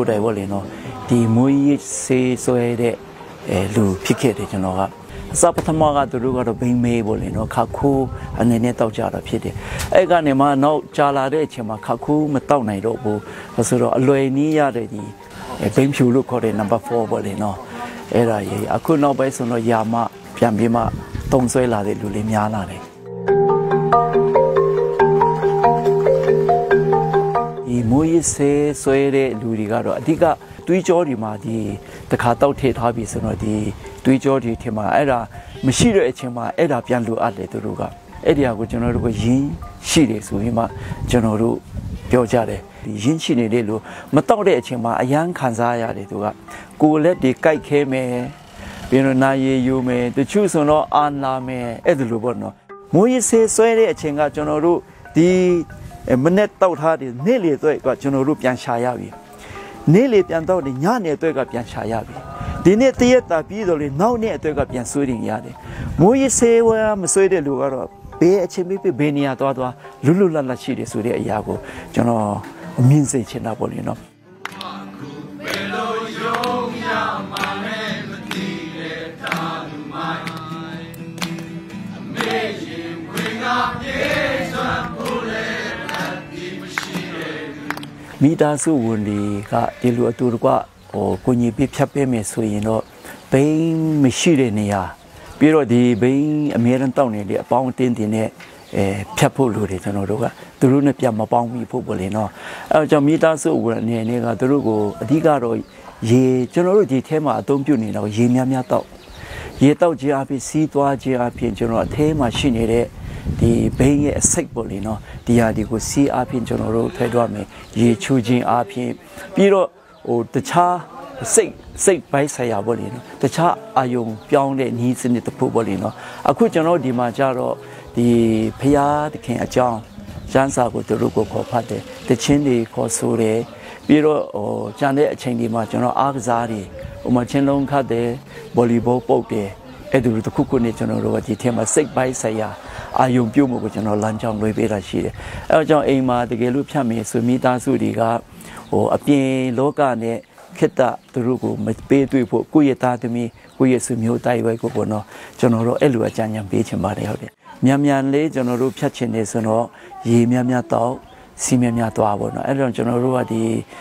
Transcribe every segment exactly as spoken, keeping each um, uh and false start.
တိုင်ပေါ့လေနော်ဒီမွေးဆေးဆွဲတဲ့အဲလူဖြစ်ခဲ့တယ်ကျွန်တော်ကအစပထမကသူတို့ကတော့ဘိန်းမေးပေါ့လေနော်ခါခိုးအနေနဲ့တောက်ကြတာဖြစ်တယ်အဲ့ကနေမှနောက်ကြာလာတဲ့အချိန်မှာခါခိုးမတောက်နိုင်တော့ဘူးဆိုတော့အလွယ်နည်းရတဲ့ဒီဘိန်းဖြူလို့ခေါ်တဲ့ number four ပေါ့လေနော်အဲ့ဒါကြီးအခုနောက်ပိုင်းဆိုတော့ယာမပြန်ပြီးမှတုံဆွဲလာတဲ့လူလေးများလာတယ်ဒီမွေးဆေးဆွဲတဲ့လူတွေကတော့အဓိကတွေးကြောတွေမှာဒီတခါတောက်ထည့်ထားပြီးဆိုတော့ဒီတွေးကြောတွေထင်မှာအဲ့ဒါမရှိတဲ့အချိန်မှာအဲ့ဒါပြန်လိုအပ်တယ်သူတို့ကအဲ့ဒီဟာကိုကျွန်တော်တို့ကရင်းရှိတယ်ဆိုပြီးမှကျွန်တော်တို့ပြောကြတယ်ဒီရင်းရှိနေတဲ့လူမတောက်တဲ့အချိန်မှာအယမ်းခံစားရတယ်သူကကိုယ်လက်တွေကြိုက်ခဲမယ်ပြီးတော့နာရီယူမယ်တချို့ဆိုတော့အာနာမယ်အဲ့ဒါလိုပေါ့နော်မွေးဆေးဆွဲတဲ့အချိန်ကကျွန်တော်တို့ဒီမနေ့တောက်ထားတဲ့နေ့လေအတွက်ကကျွန်တော်တို့ပြန်ရှာရပြီနေ့လေပြန်တော့ညနေအတွက်ကပြန်ရှာရပြီဒီနေ့တရက်တာပြီးတော့လေနောက်နေ့အတွက်ကပြန်ဆွေးနေရတယ်မွေးဆေးဝါမဆွေးတဲ့လူကတော့ဘေးအချင်းပြီးဘေးနေရာသွားသွားလွတ်လွတ်လပ်လပ်ရှိတယ်ဆိုတဲ့အရာကိုကျွန်တော်အမြင်စိတ်ချင်တာပေါ့လေနော်မိသားစုဝင်တွေကဒီလိုအတူတကွဟိုကိုကြီးပြဖြတ်ပေးမယ်ဆိုရင်တော့ဘိန်းမရှိတဲ့နေရာပြီးတော့ဒီဘိန်းအများရန်တောက်နေတဲ့အပေါင်းအတင်းတင်းနဲ့အဲဖြတ်ဖို့လိုတယ်ကျွန်တော်တို့ကသူတို့နဲ့ပြမပေါင်းမိဖို့ပေါ့လေနော်အဲကြောင့်မိသားစုဝင်အနေနဲ့ကသူတို့ကိုအဓိကတော့ရေကျွန်တော်တို့ဒီထဲမှာအသုံးပြုနေတော့ရေများများတောက်ရေတောက်ခြင်းအပြင်စီးသွားခြင်းအပြင်ကျွန်တော်အထဲမှာရှိနေတဲ့ဒီဘိန်းရဲ့အစိတ်ပေါ့လေနော်ဒီဟာဒီကိုစီးအပြင်ကျွန်တော်တို့ထဲသွားမယ်ရေချူခြင်းအပြင်ပြီးတော့ဟိုတခြားစိတ်စိတ်ပိုင်းဆိုင်ရာပေါ့လေနော်တခြားအာယုံပြောင်းတဲ့ညီးစနစ်တစ်ခုပေါ့လေနော်အခုကျွန်တော်ဒီမှာကြတော့ဒီဖရာသခင်အကြောင်းရန်စာကိုသူတို့ကိုခေါ်ဖတ်တယ်တချင်းတွေခေါ်ဆိုတယ်ပြီးတော့ဟိုကျန်တဲ့အချိန်ဒီမှာကျွန်တော်အားကစားတွေဟိုမှာချင်းလုံးခတ်တယ်ဗော်လီဘောပုတ်တယ်အဲ့ဒီလိုတစ်ခုခုနဲ့ကျွန်တော်တို့ကဒီထဲမှာစိတ်ပိုင်းဆိုင်ရာအာယုံပြုတ်မှုကိုကျွန်တော်လမ်းကြောင်းလွှဲပေးတာရှိတယ်အဲအကြောင်းအိမ်မှာတကယ်လို့ဖြတ်မယ်ဆိုမိသားစုတွေကဟိုအပြင်လောကနဲ့ခေတ္တသူတို့ကိုမပေးတွေ့ဖို့ကိုယ့်ရဲ့သားသမီးကိုယ့်ရဲ့ဆွေမျိုးတိုင်းဝိုင်းကိုပေါ့နော်ကျွန်တော်တို့အဲ့လိုအကြံဉာဏ်ပေးချင်ပါတယ်ဟုတ်တယ်မြန်မြန်လေးကျွန်တော်တို့ဖြတ်ချင်နေဆိုတော့ရေများများတောက်စီများများသွားပေါ့နော်အဲ့တော့ကျွန်တော်တို့ကဒီ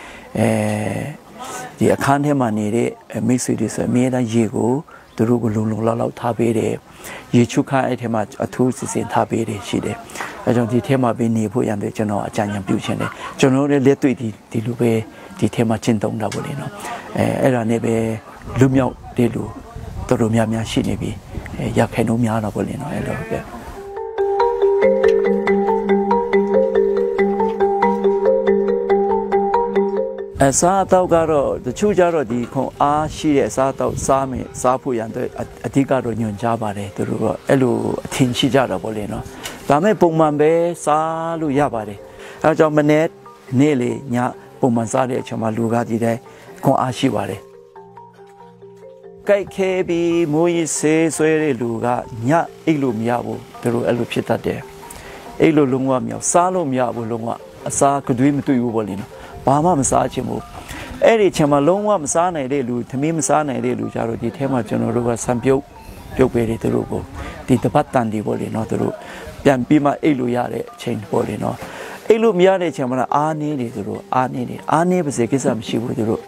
အဲဒီအခန်းထဲမှာနေတဲ့မိတ်ဆွေတွေဆိုအမြဲတမ်းရေကိုသူတို့ကိုလုံလုံလောက်လောက်ထားပေးတယ်ရေချုခါအဲ့ထဲမှာအထူးစီစဉ်ထားပေးတယ်ရှိတယ်အဲကြောင့်ဒီထဲမှာပဲနေဖို့ရန်တယ်ကျွန်တော်အကြံဉာဏ်ပြုချင်တယ်ကျွန်တော်လည်းလက်တွေ့ဒီဒီလိုပဲဒီထဲမှာကျင့်သုံးတာပေါ့လေနော်အဲအဲ့ဒါနဲ့ပဲလူမြောက်တဲ့လူတော်တော်များများရှိနေပြီအဲရခိုင်နှုန်းများတော့ပေါ့လေနော်အဲ့လိုပဲအစားအသောက်ကတော့တချို့ကြတော့ဒီခွန်အားရှိတဲ့အစားအသောက်စားမယ်စားဖို့ရန်အတွက်အဓိကတော့ညွှန်ကြားပါတယ်သူတို့ကအဲ့လိုအထင်ရှိကြတာပေါ့လေနော်ဒါမဲ့ပုံမှန်ပဲစားလို့ရပါတယ်အဲကြောင့်မနေ့နေ့လေညပုံမှန်စားတဲ့အချိန်မှာလူကဒီတိုင်းခွန်အားရှိပါတယ်ကြိုက်ခဲပြီးမိုးရီဆေးဆွဲတဲ့လူကညအိတ်လို့မရဘူးသူတို့အဲ့လိုဖြစ်တတ်တယ်အိတ်လို့လုံးဝမရစားလို့မရဘူးလုံးဝအစားကတွေးမတွေ့ဘူးပေါ့လေနော်ဘာမှမစားချင်ဘူးအဲ့ဒီချိန်မှာလုံးဝမစားနိုင်တဲ့လူသမီးမစားနိုင်တဲ့လူကြတော့ဒီထဲမှာကျွန်တော်တို့ကဆံပြုတ်ပြုတ်ပေးတယ်သူတို့ကိုဒီတပတ်တန်ဒီပေါ့လေနော်သူတို့ပြန်ပြီးမှအိတ်လို့ရတဲ့အချိန်ပေါ့လေနော်အိတ်လို့မရတဲ့အချိန်မှာအားနေတယ်သူတို့အားနေတယ်အားနေပါစေကိစ္စမရှိဘူးသူတို့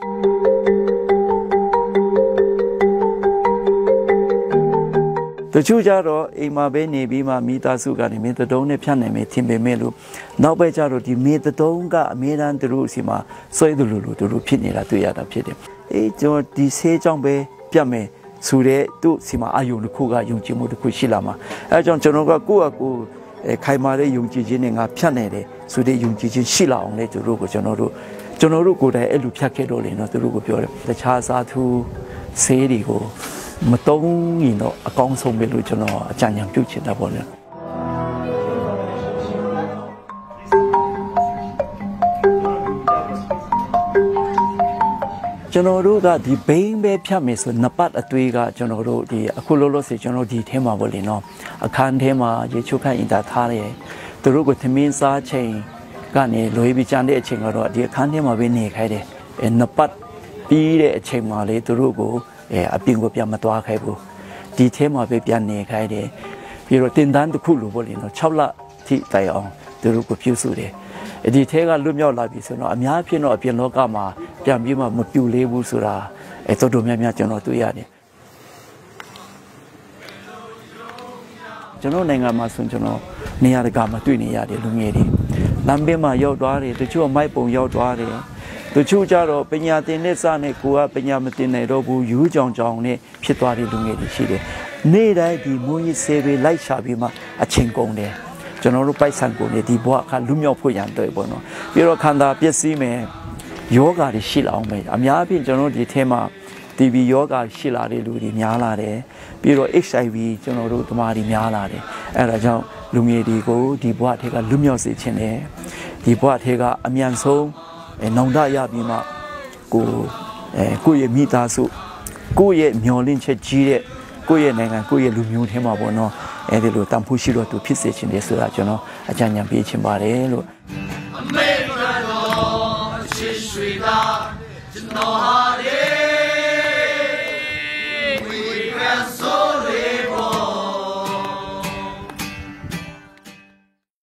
တချို့ကြတော့အိမ်မှာပဲနေပြီးမှမိသားစုကနေမေတ္တုံးနဲ့ဖြတ်နိုင်မယ်ထင်ပေမဲ့လို့နောက်ပဲကြတော့ဒီမေတ္တုံးကအမြဲတမ်းသူတို့စီမှာဆွဲသူလိုလိုသူတို့ဖြစ်နေတာတွေ့ရတာဖြစ်တယ်အေးကျွန်တော်ဒီဆေးကြောင့်ပဲပြတ်မယ်ဆိုတဲ့သူ့စီမှာအာယုံတစ်ခုကယုံကြည်မှုတစ်ခုရှိလာမှာအဲကြောင့်ကျွန်တော်ကကိုယ့်အကူခိုင်မာတဲ့ယုံကြည်ခြင်းနဲ့ငါဖြတ်နေတယ်ဆိုတဲ့ယုံကြည်ခြင်းရှိလာအောင်လေသူတို့ကိုကျွန်တော်တို့ကျွန်တော်တို့ကိုယ်တိုင်အဲ့လိုဖြတ်ခဲ့တော့လေနော်သူတို့ကိုပြောတယ်တခြားစားသူဆေးတွေကိုမတုံးရင်တော့အကောင်းဆုံးပဲလို့ကျွန်တော်အကြံဉာဏ်ပြုချင်တာပေါ့လေကျွန်တော်တို့ကဒီဘိန်းပဲဖြတ်မယ်ဆိုနှစ်ပတ်အသွေးကကျွန်တော်တို့ဒီအခုလောလောဆယ်ကျွန်တော်ဒီထဲမှာပေါ့လေနော်အခန်းထဲမှာရေချိုးခန့်အင်တာထားတယ်သူတို့ကိုသမင်းစားချိန်ကနေလွေးပြီးကြံတဲ့အချိန်ကတော့ဒီအခန်းထဲမှာပဲနေခိုင်းတယ်နှစ်ပတ်ပြီးတဲ့အချိန်မှာလေသူတို့ကိုအဲအပြင်ကိုပြန်မသွားခိုင်းဘူးဒီထဲမှာပဲပြန်နေခိုင်းတယ်ပြီးတော့တင်တန်းတစ်ခုလိုပေါ့လေနော်၆လထိတိုင်အောင်သူတို့ကိုပြုစုတယ်ဒီထဲကလွတ်မြောက်လာပြီဆိုတော့အများဖြစ်တော့အပြင်လောကမှာပြန်ပြီးမှမပြူလေးဘူးဆိုတာအဲတော်တော်များများကျွန်တော်တွေ့ရတယ်ကျွန်တော်နိုင်ငံမှာဆိုကျွန်တော်နေရာတကာမှာတွေ့နေရတယ်လူငယ်တွေလမ်းဘေးမှာရောက်သွားတယ်တချို့မိုက်ပုံရောက်သွားတယ်တချို့ကြတော့ပညာသင်တဲ့စနဲ့ကိုကပညာမသင်နိုင်တော့ဘူးယူးကြောင်ကြောင်နဲ့ဖြစ်သွားတဲ့လူငယ်တွေရှိတယ်နေ့တိုင်းဒီမွေးရေးဆေးတွေလိုက်ရှာပြီးမှအချိန်ကုန်တယ်ကျွန်တော်တို့ပိုက်ဆံကုန်နေဒီဘဝအခါလူမြောက်ဖို့ရန်တွေ့ပေါ့နော်ပြီးတော့ခန္ဓာပျက်စီးမယ်ယောဂါတွေရှိလာအောင်မယ်အများအားဖြင့်ကျွန်တော်တို့ဒီထဲမှာ တီ ဘီ ယောဂါရှိလာတဲ့လူတွေများလာတယ်ပြီးတော့ H I V ကျွန်တော်တို့ဓမ္မတွေများလာတယ်အဲဒါကြောင့်လူငယ်တွေကိုဒီဘဝထဲကလူမြောက်စေခြင်းနဲ့ဒီဘဝထဲကအမြန်ဆုံးနောင်တရပြီးမှကိုအဲကိုယ့်ရဲ့မိသားစုကိုယ့်ရဲ့မျောလင့်ချက်ကြီးတဲ့ကိုယ့်ရဲ့နိုင်ငံကိုယ့်ရဲ့လူမျိုးထဲမှာပေါ့နော်အဲဒီလိုတန်ဖိုးရှိတော့သူဖြစ်စေခြင်းလေဆိုတာကျွန်တော်အကြံဉာဏ်ပေးချင်ပါတယ်လို့အမေတော်အရှိရှိတာကျွန်တော်ဟာ